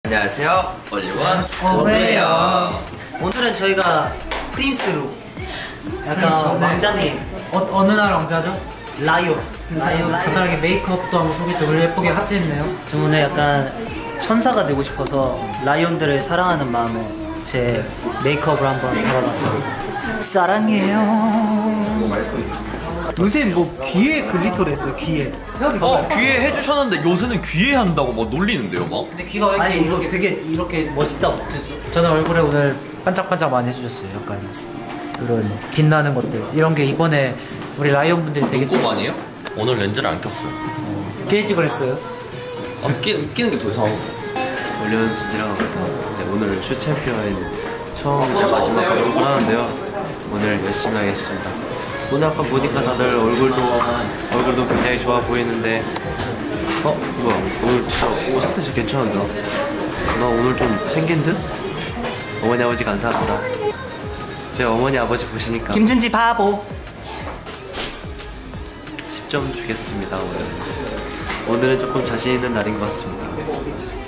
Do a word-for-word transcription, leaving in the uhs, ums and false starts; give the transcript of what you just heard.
안녕하세요, 올리원 오브예요. 오늘은 저희가 프린스룩, 약간 네. 왕자님. 어, 어느 날 왕자죠? 라이오. 라이오. 간단하게 메이크업도 한번 소개 좀 예쁘게 하트했네요. 저 오늘 약간 천사가 되고 싶어서 라이온들을 사랑하는 마음에 제 메이크업을 한번 받아봤어요. 사랑해요. 요새 뭐 귀에 글리터를 했어요, 귀에. 어, 귀에 해주셨는데 요새는 귀에 한다고 막 놀리는데요, 막? 근데 귀가 왜 이렇게 아니, 이거 이렇게 되게 이렇게 멋있다고. 그래서 저는 얼굴에 오늘 반짝반짝 많이 해주셨어요. 약간 이런 빛나는 것들 이런 게 이번에 우리 라이온 분들이 되게 눈곱 아니에요? 오늘 렌즈를 안 꼈어요. 깨집을 했어요. 안 끼, 끼는 게 더 이상한 거. 올리원 진지랑 네, 오늘 슈 챔피언 처음이자 마지막 연습을 하는데요. 오늘 열심히 하겠습니다. 오늘 아까 보니까 다들 얼굴도 얼굴도 굉장히 좋아 보이는데 어? 뭐야? 오늘 진짜 오, 상태 진짜 괜찮은데? 나 오늘 좀 생긴 듯? 어머니 아버지 감사합니다. 제 어머니 아버지 보시니까 김준지 바보. 십 점 주겠습니다. 오늘 오늘은 조금 자신 있는 날인 것 같습니다.